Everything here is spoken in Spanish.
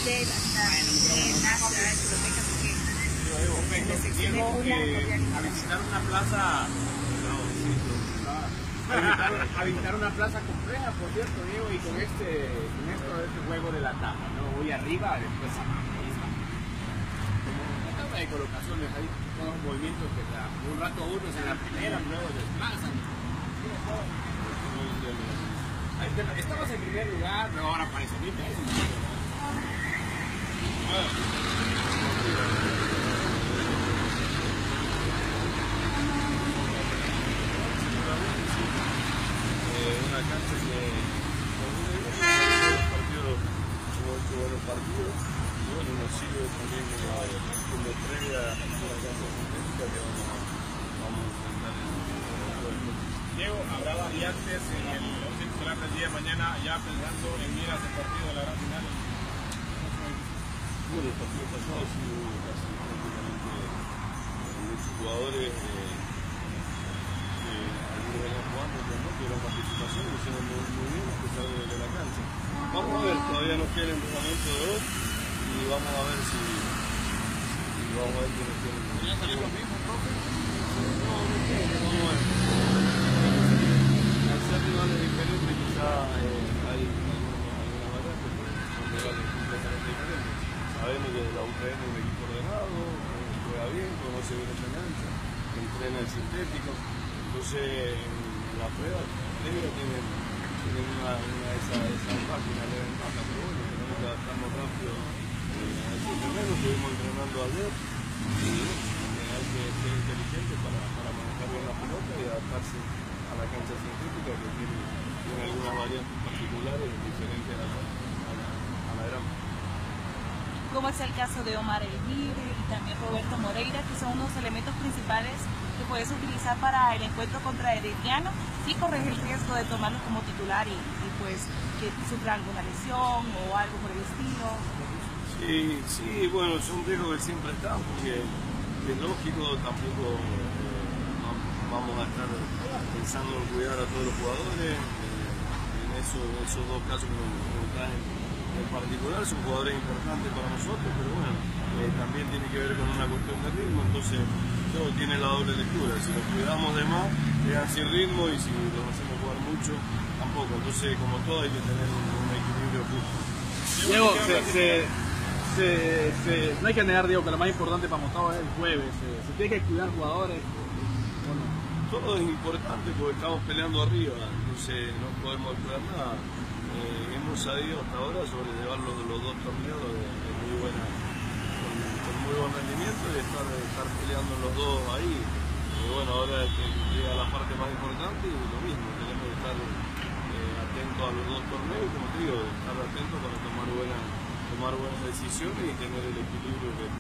de las ciudades europecas que Diego, a visitar una plaza, a visitar una plaza compleja, por cierto, Diego, y con este juego de la tabla, ¿no? Voy arriba, después ahí está. Una tabla de colocaciones, hay todos los movimientos que un rato uno es en la primera, luego desplazan. Estamos en primer lugar, pero ahora parece bien. Una cancha que buenos partidos y bueno, nos sirve también como previa a la cancha sintética que vamos a enfrentar el Diego, habrá variantes en el once titular del día de mañana, ya pensando en miras el partido de la gran final. Bueno, el partido pasado ha sido casi prácticamente muchos jugadores algunos venían jugando, otros no, tuvieron participación, lo hicieron muy bien a pesar de la cancha. Vamos a ver, todavía nos queda el entrenamiento de hoy y vamos a ver si vamos a ver quiénes tienen. ¿Ya salió lo mismo, profe? No entiendo, vamos a ver. Al ser rivales diferentes quizá hay alguna variante, pero son rivales completamente diferentes. Sabemos que la Ucrania es un equipo ordenado, juega bien, conoce bien esa cancha, entrena el sintético. Entonces, en la prueba tienen esa página de ventaja, pero bueno, tenemos que adaptarnos rápido a ese terreno. Estuvimos entrenando ayer y hay que ser inteligente para manejar bien la pelota y adaptarse a la cancha sintética que tiene algunas variantes particulares diferentes a la grama. Como es el caso de Omar Elguire y también Roberto Moreira, que son unos elementos principales que puedes utilizar para el encuentro contra Herediano, y corres el riesgo de tomarlos como titular y pues que sufra alguna lesión o algo por el estilo. Sí, bueno, son riesgos que siempre están, porque es lógico, tampoco vamos a estar pensando en cuidar a todos los jugadores. En esos dos casos que nos traen en particular son jugadores importantes para nosotros, pero bueno, también tiene que ver con una cuestión de ritmo, entonces todo tiene la doble lectura. Si los cuidamos de más, quedan sin ritmo, y si los hacemos jugar mucho, tampoco. Entonces, como todo, hay que tener un equilibrio justo. Diego, no hay que negar, Diego, que lo más importante para Motagua es el jueves. Se tiene que cuidar jugadores. Bueno. Todo es importante porque estamos peleando arriba, entonces no podemos esperar nada. Hemos sabido hasta ahora sobrellevar los dos torneos con muy buen rendimiento y estar peleando los dos ahí. Bueno, ahora llega la parte más importante y lo mismo, tenemos que estar atentos a los dos torneos y, como te digo, estar atentos para tomar buenas decisiones y tener el equilibrio que